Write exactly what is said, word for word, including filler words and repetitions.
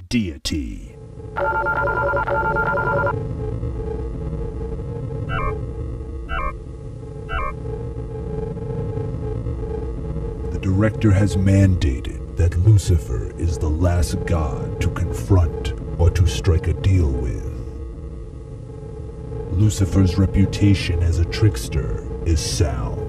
deity. The director has mandated that Lucifer is the last god to confront or to strike a deal with. Lucifer's reputation as a trickster is sound.